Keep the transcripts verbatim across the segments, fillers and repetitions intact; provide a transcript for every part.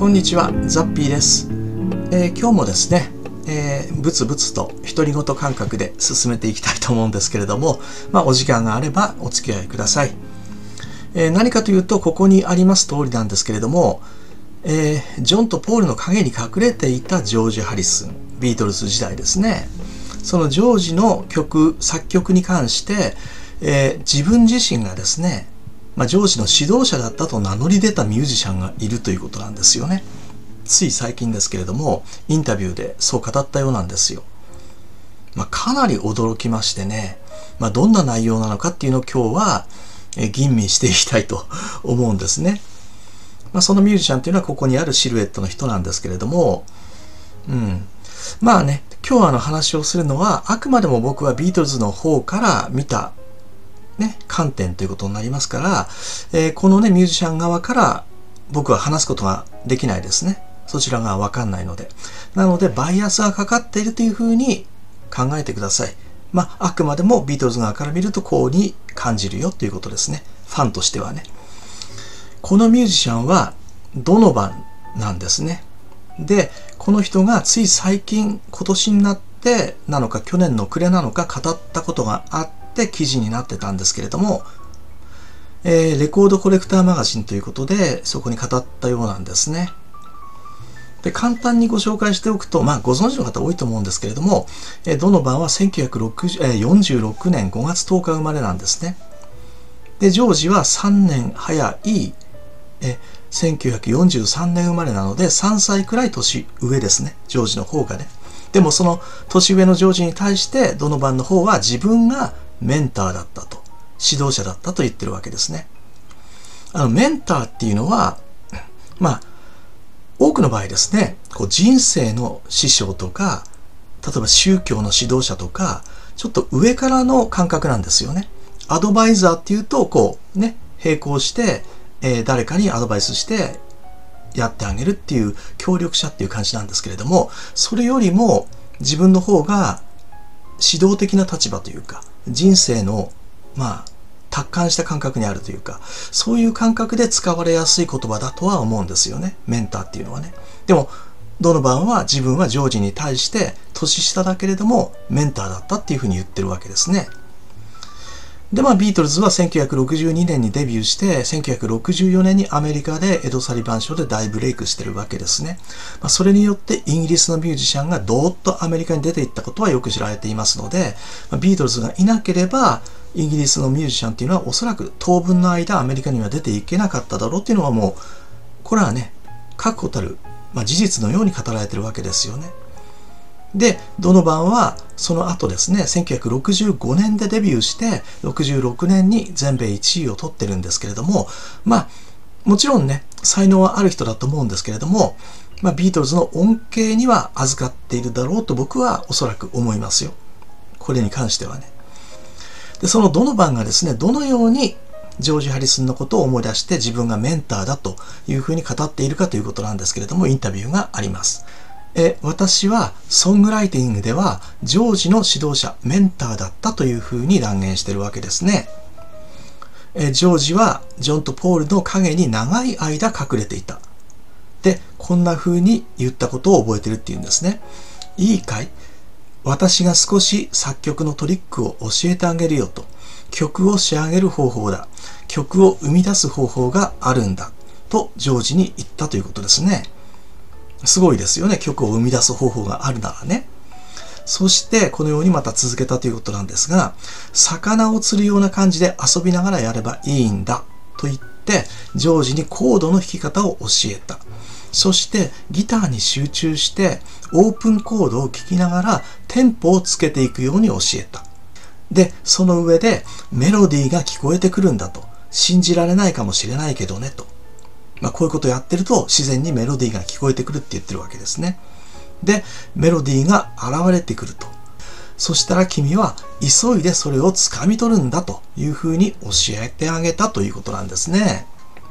こんにちは、ザッピーです。えー、今日もですね、えー、ブツブツと独り言感覚で進めていきたいと思うんですけれども、まあ、お時間があればお付き合いください。えー、何かというと、ここにあります通りなんですけれども、えー、ジョンとポールの陰に隠れていたジョージ・ハリスン、ビートルズ時代ですね。そのジョージの曲、作曲に関して、えー、自分自身がですね、まあ、ジョージの指導者だったと名乗り出たミュージシャンがいるということなんですよね。つい最近ですけれども、インタビューでそう語ったようなんですよ。まあ、かなり驚きましてね、まあ、どんな内容なのかっていうのを今日は吟味していきたいと思うんですね。まあ、そのミュージシャンっていうのはここにあるシルエットの人なんですけれども、うん。まあね、今日あの話をするのは、あくまでも僕はビートルズの方から見たね、観点ということになりますから、えー、このね、ミュージシャン側から僕は話すことができないですね。そちらがわかんないので。なので、バイアスがかかっているというふうに考えてください。まあ、あくまでもビートルズ側から見るとこうに感じるよということですね。ファンとしてはね。このミュージシャンはドノバンなんですね。で、この人がつい最近、今年になってなのか、去年の暮れなのか語ったことがあって、で記事になってたんですけれども、えー、レコードコレクターマガジンということでそこに語ったようなんですね。で簡単にご紹介しておくと、まあ、ご存知の方多いと思うんですけれども、えー、ドノバンはせんきゅうひゃくよんじゅうろくねんごがつとおか生まれなんですね。でジョージはさんねん早いえせんきゅうひゃくよんじゅうさんねん生まれなのでさんさいくらい年上ですね、ジョージの方がね。でもその年上のジョージに対してドノバンの方は自分がメンターだったと、指導者だったと言ってるわけですね。あのメンターっていうのは、まあ多くの場合ですね、こう人生の師匠とか、例えば宗教の指導者とか、ちょっと上からの感覚なんですよね。アドバイザーっていうと、こうね、並行して、えー、誰かにアドバイスしてやってあげるっていう協力者っていう感じなんですけれども、それよりも自分の方が指導的な立場というか、人生のまあ達観した感覚にあるというか、そういう感覚で使われやすい言葉だとは思うんですよね、メンターっていうのはね。でもドノバンは自分はジョージに対して年下だけれどもメンターだったっていうふうに言ってるわけですね。でまあビートルズはせんきゅうひゃくろくじゅうにねんにデビューしてせんきゅうひゃくろくじゅうよねんにアメリカでエド・サリバン賞で大ブレイクしてるわけですね。まあ、それによってイギリスのミュージシャンがどーっとアメリカに出ていったことはよく知られていますので、まあ、ビートルズがいなければイギリスのミュージシャンっていうのはおそらく当分の間アメリカには出ていけなかっただろうっていうのはもうこれはね確固たる、まあ、事実のように語られてるわけですよね。でドノバンはその後ですねせんきゅうひゃくろくじゅうごねんでデビューしてろくじゅうろくねんに全米いちいを取ってるんですけれども、まあもちろんね才能はある人だと思うんですけれども、まあ、ビートルズの恩恵には預かっているだろうと僕はおそらく思いますよ、これに関してはね。でそのドノバンがですねどのようにジョージ・ハリスンのことを思い出して自分がメンターだというふうに語っているかということなんですけれども、インタビューがあります。え私はソングライティングではジョージの指導者メンターだったというふうに断言しているわけですね。えジョージはジョンとポールの陰に長い間隠れていた。でこんなふうに言ったことを覚えてるっていうんですね。いいかい、私が少し作曲のトリックを教えてあげるよと。曲を仕上げる方法だ、曲を生み出す方法があるんだとジョージに言ったということですね。すごいですよね、曲を生み出す方法があるならね。そしてこのようにまた続けたということなんですが、魚を釣るような感じで遊びながらやればいいんだと言ってジョージにコードの弾き方を教えた。そしてギターに集中してオープンコードを聴きながらテンポをつけていくように教えた。でその上でメロディーが聞こえてくるんだと、信じられないかもしれないけどねと、まあ、こういうことをやってると自然にメロディーが聞こえてくるって言ってるわけですね。でメロディーが現れてくると、そしたら君は急いでそれを掴み取るんだというふうに教えてあげたということなんですね。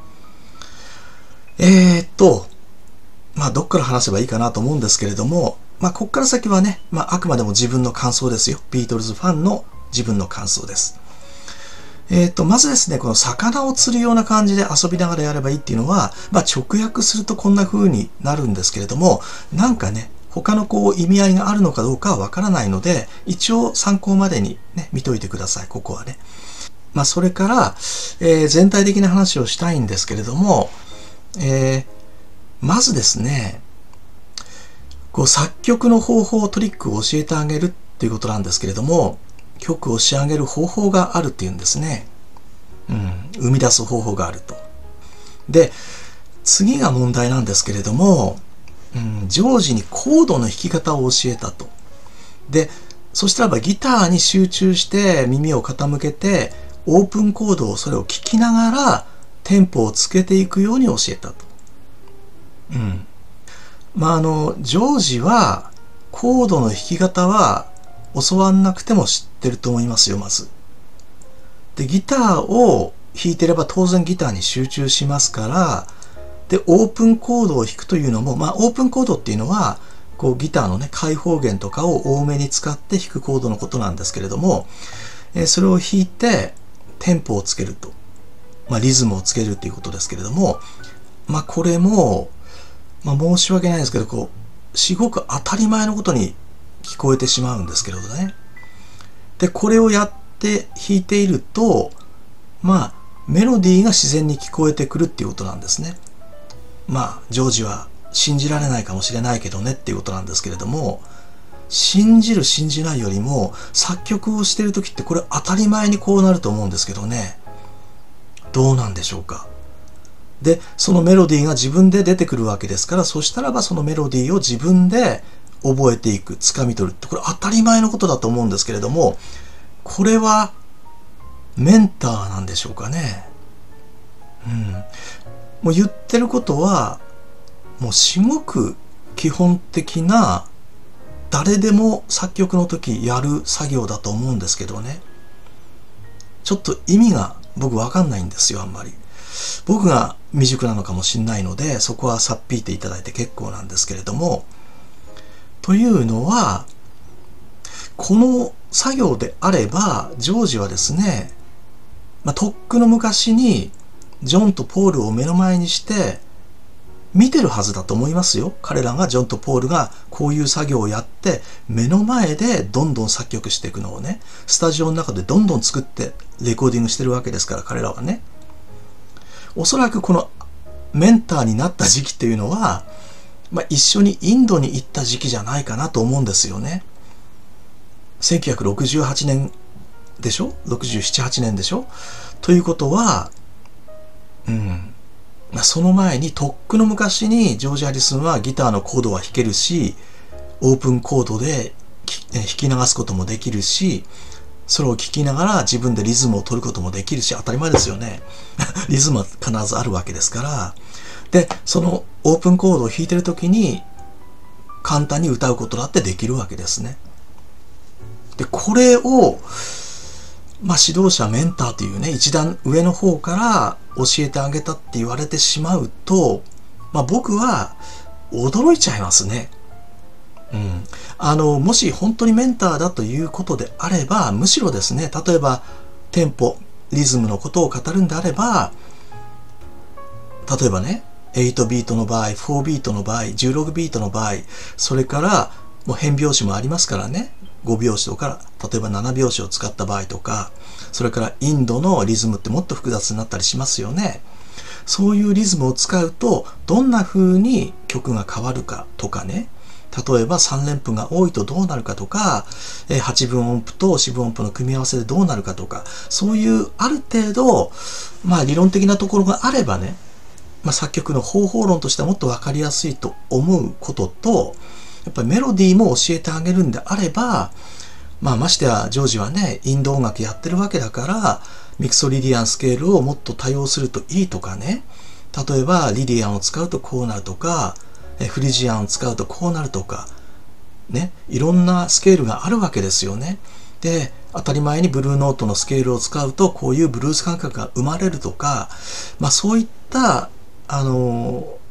えー、っとまあどっから話せばいいかなと思うんですけれども、まあこっから先はね、まああくまでも自分の感想ですよ。ビートルズファンの自分の感想です。 えっと、まずですね、この魚を釣るような感じで遊びながらやればいいっていうのは、まあ、直訳するとこんな風になるんですけれども、なんかね、他のこう意味合いがあるのかどうかはわからないので、一応参考までにね、見といてください、ここはね。まあ、それから、えー、全体的な話をしたいんですけれども、えー、まずですね、こう作曲の方法、トリックを教えてあげるっていうことなんですけれども、曲を仕上げる方法があるっていうんですね。うん、生み出す方法があると。で、次が問題なんですけれども、うん、常時にコードの弾き方を教えたと。で、そしたらばギターに集中して耳を傾けて、オープンコードをそれを聴きながらテンポをつけていくように教えたと。うん。まあ、あの、常時はコードの弾き方は教わんなくても知ってると思いますよ、まず。で、ギターを弾いてれば当然ギターに集中しますから、で、オープンコードを弾くというのも、まあ、オープンコードっていうのは、こうギターのね、開放弦とかを多めに使って弾くコードのことなんですけれども、えー、それを弾いてテンポをつけると。まあ、リズムをつけるっていうことですけれども、まあ、これも、まあ、申し訳ないんですけど、こう、すごく当たり前のことに聞こえてしまうんですけれどね。で、これをやって弾いていると、まあ、メロディーが自然に聞こえてくるっていうことなんですね。まあ、ジョージは信じられないかもしれないけどねっていうことなんですけれども、信じる信じないよりも、作曲をしている時ってこれ当たり前にこうなると思うんですけどね。どうなんでしょうか。で、そのメロディーが自分で出てくるわけですから、そしたらばそのメロディーを自分で覚えていく、掴み取るって、これ当たり前のことだと思うんですけれども、これはメンターなんでしょうかね。うん。もう言ってることは、もうすごく基本的な、誰でも作曲の時やる作業だと思うんですけどね。ちょっと意味が僕わかんないんですよ、あんまり。僕が未熟なのかもしれないので、そこはさっぴいていただいて結構なんですけれども、というのは、この作業であれば、ジョージはですね、まあ、とっくの昔にジョンとポールを目の前にして見てるはずだと思いますよ。彼らがジョンとポールがこういう作業をやって目の前でどんどん作曲していくのをね、スタジオの中でどんどん作ってレコーディングしてるわけですから、彼らはね。おそらくこのメンターになった時期っていうのは、まあ、一緒にインドに行った時期じゃないかなと思うんですよね。せんきゅうひゃくろくじゅうはちねんでしょ ?ろくじゅうなな、はちねんでしょということは、うん。まあ、その前に、とっくの昔にジョージ・ハリスンはギターのコードは弾けるし、オープンコードで弾き流すこともできるし、それを聴きながら自分でリズムを取ることもできるし、当たり前ですよね。リズムは必ずあるわけですから。で、そのオープンコードを弾いてるときに、簡単に歌うことだってできるわけですね。で、これを、まあ、指導者、メンターというね、一段上の方から教えてあげたって言われてしまうと、まあ、僕は驚いちゃいますね。うん。あの、もし本当にメンターだということであれば、むしろですね、例えば、テンポ、リズムのことを語るんであれば、例えばね、はちビートの場合、よんビートの場合、じゅうろくビートの場合、それから、もう変拍子もありますからね、ご拍子とか、例えばなな拍子を使った場合とか、それからインドのリズムってもっと複雑になったりしますよね。そういうリズムを使うと、どんな風に曲が変わるかとかね、例えばさん連符が多いとどうなるかとか、はちぶん音符としぶん音符の組み合わせでどうなるかとか、そういうある程度、まあ理論的なところがあればね、まあ、作曲の方法論としてはもっと分かりやすいと思うことと、やっぱりメロディーも教えてあげるんであれば、まあましてやジョージはね、インド音楽やってるわけだから、ミクソリディアンスケールをもっと多用するといいとかね、例えばリディアンを使うとこうなるとか、フリジアンを使うとこうなるとか、ね、いろんなスケールがあるわけですよね。で、当たり前にブルーノートのスケールを使うとこういうブルース感覚が生まれるとか、まあそういったあの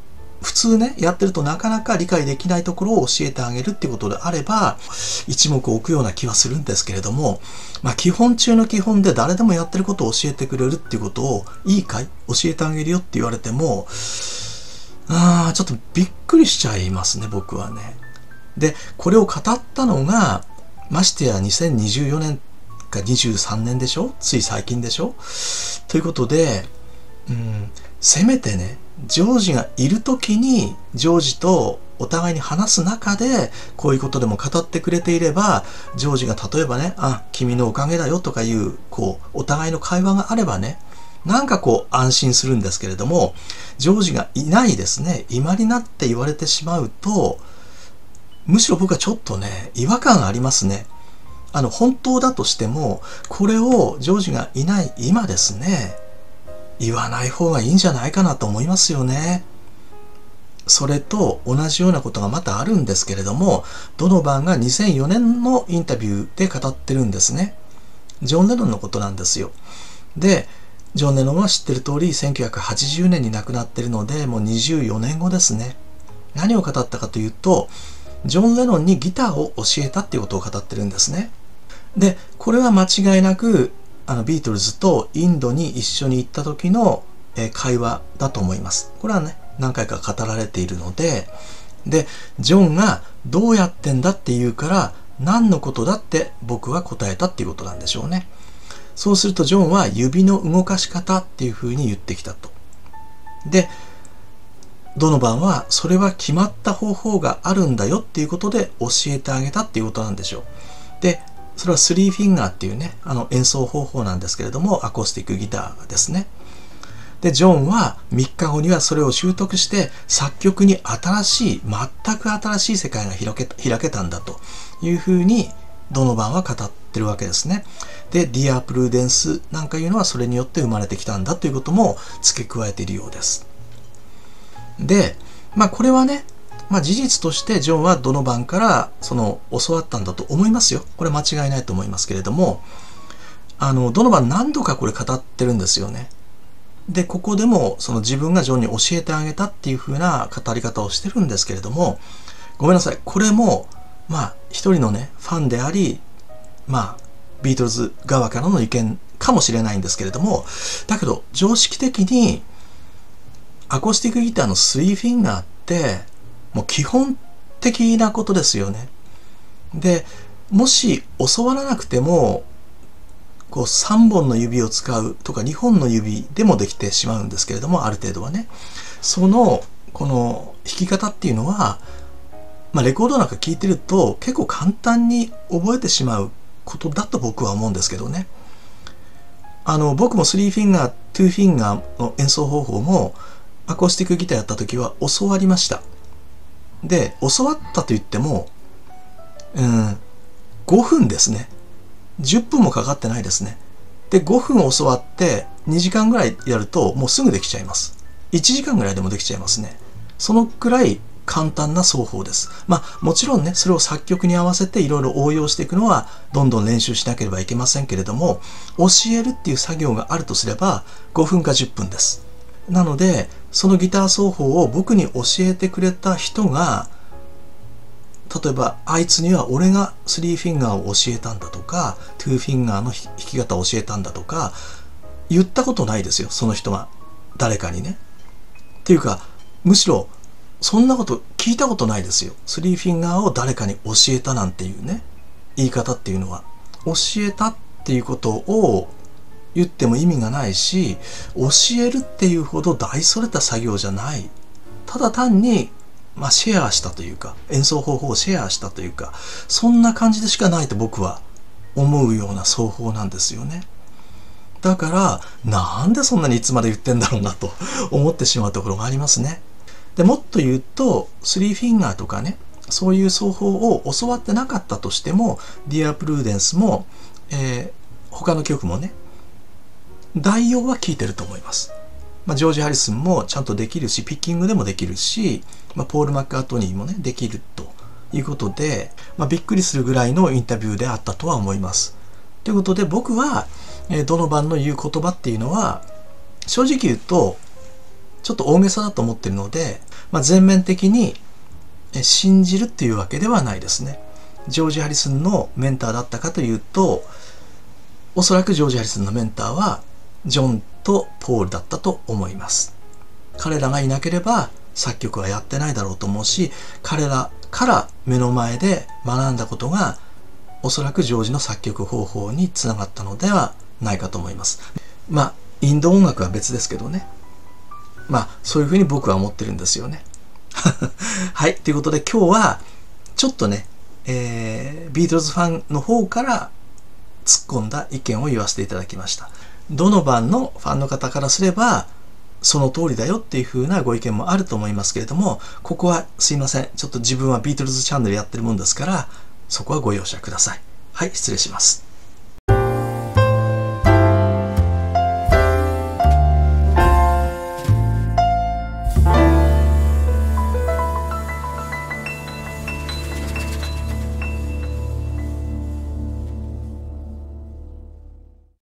普通ね、やってるとなかなか理解できないところを教えてあげるっていうことであれば、一目置くような気はするんですけれども、まあ基本中の基本で誰でもやってることを教えてくれるっていうことを、いいかい？教えてあげるよって言われても、あー、ちょっとびっくりしちゃいますね、僕はね。で、これを語ったのが、ましてやにせんにじゅうよねんかにじゅうさんねんでしょ？つい最近でしょ？ということで、うん、せめてね、ジョージがいるときに、ジョージとお互いに話す中で、こういうことでも語ってくれていれば、ジョージが例えばね、あ、君のおかげだよとかいう、こう、お互いの会話があればね、なんかこう安心するんですけれども、ジョージがいないですね、今になって言われてしまうと、むしろ僕はちょっとね、違和感がありますね。あの、本当だとしても、これをジョージがいない今ですね、言わない方がいいんじゃないかなと思いますよね。それと同じようなことがまたあるんですけれども、ドノバンがにせんよねんのインタビューで語ってるんですね。ジョン・レノンのことなんですよ。で、ジョン・レノンは知ってる通りせんきゅうひゃくはちじゅうねんに亡くなってるので、もうにじゅうよねんごですね。何を語ったかというと、ジョン・レノンにギターを教えたっていうことを語ってるんですね。で、これは間違いなく、あのビートルズとインドに一緒に行った時の会話だと思います。これはね、何回か語られているので、で、ジョンがどうやってんだって言うから、何のことだって僕は答えたっていうことなんでしょうね。そうするとジョンは指の動かし方っていうふうに言ってきたと。で、ドノバンはそれは決まった方法があるんだよっていうことで教えてあげたっていうことなんでしょう。で、それはスリーフィンガーっていうね、あの演奏方法なんですけれども、アコースティックギターですね。で、ジョンはみっかごにはそれを習得して作曲に新しい、全く新しい世界が開けた、開けたんだというふうにドノバンは語ってるわけですね。で、ディア・プルーデンスなんかいうのはそれによって生まれてきたんだということも付け加えているようです。で、まあこれはね、まあ事実としてジョンはドノバンからその教わったんだと思いますよ。これ間違いないと思いますけれども、あの、ドノバン何度かこれ語ってるんですよね。で、ここでもその自分がジョンに教えてあげたっていう風な語り方をしてるんですけれども、ごめんなさい。これも、まあ一人のね、ファンであり、まあビートルズ側からの意見かもしれないんですけれども、だけど常識的にアコースティックギターのスリーフィンガーってもう基本的なことですよね。で、もし教わらなくてもこうさんぼんの指を使うとかにほんの指でもできてしまうんですけれども、ある程度はね、そのこの弾き方っていうのは、まあ、レコードなんか聴いてると結構簡単に覚えてしまうことだと僕は思うんですけどね。あの僕もスリーフィンガー、ツーフィンガーの演奏方法もアコースティックギターやった時は教わりました。で、教わったと言っても、うん、ごふんですね。じゅっぷんもかかってないですね。で、ごふん教わってにじかんぐらいやるともうすぐできちゃいます。いちじかんぐらいでもできちゃいますね。そのくらい簡単な奏法です。まあもちろんね、それを作曲に合わせていろいろ応用していくのはどんどん練習しなければいけませんけれども、教えるっていう作業があるとすればごふんかじゅっぷんです。なので、そのギター奏法を僕に教えてくれた人が、例えばあいつには俺がスリーフィンガーを教えたんだとか、ツーフィンガーの弾き方を教えたんだとか言ったことないですよ、その人が誰かにね。っていうか、むしろそんなこと聞いたことないですよ。スリーフィンガーを誰かに教えたなんていうね、言い方っていうのは。教えたっていうことを言っても意味がないし、教えるっていうほど大それた作業じゃない。ただ単に、まあ、シェアしたというか、演奏方法をシェアしたというか、そんな感じでしかないと僕は思うような奏法なんですよね。だから、なんでそんなにいつまで言ってんだろうなと思ってしまうところがありますね。でもっと言うと、スリーフィンガーとかね、そういう奏法を教わってなかったとしても、ディア・プルーデンスも、えー、他の曲もね、代用は聞いてると思います。まあ、ジョージ・ハリスンもちゃんとできるし、ピッキングでもできるし、まあ、ポール・マッカートニーもね、できるということで、まあ、びっくりするぐらいのインタビューであったとは思います。ということで、僕は、えー、ドノバンの言う言葉っていうのは、正直言うと、 ちょっと大げさだと思っているので、まあ、全面的に信じるっていうわけではないですね。ジョージ・ハリスンのメンターだったかというと、おそらくジョージ・ハリスンのメンターはジョンとポールだったと思います。彼らがいなければ作曲はやってないだろうと思うし、彼らから目の前で学んだことがおそらくジョージの作曲方法につながったのではないかと思います。まあインド音楽は別ですけどね。まあそういうふうに僕は思ってるんですよね。はい、ということで今日はちょっとね、えー、ビートルズファンの方から突っ込んだ意見を言わせていただきました。どの番のファンの方からすればその通りだよっていう風なご意見もあると思いますけれども、ここはすいません。ちょっと自分はビートルズチャンネルやってるもんですから、そこはご容赦ください。はい、失礼します。